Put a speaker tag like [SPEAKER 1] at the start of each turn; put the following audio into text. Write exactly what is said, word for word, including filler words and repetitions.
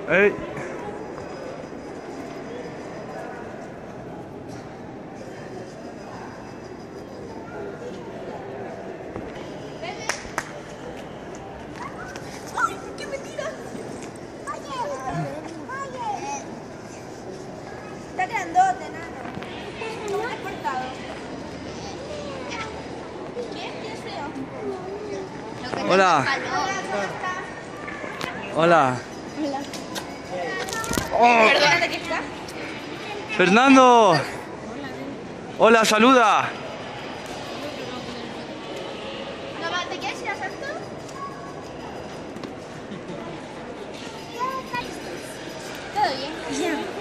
[SPEAKER 1] Ey.
[SPEAKER 2] ¡Ay, qué mentira! Oye, oye. Está grandote, nano. ¿Cómo te has portado? ¿Quién? ¿Quién es feo?
[SPEAKER 1] Hola. Hola.
[SPEAKER 2] Hola.
[SPEAKER 1] Oh.
[SPEAKER 2] Perdónate, ¿qué está?
[SPEAKER 1] Fernando. Hola, saluda.
[SPEAKER 2] Mamá, ¿te quieres ir a Santo? ¿Todo bien? Ya.